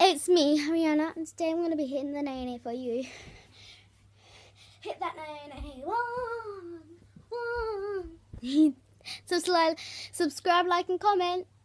It's me, Ariana, and today I'm going to be hitting the nay for you. Hit that nay. One. Subscribe, like, and comment.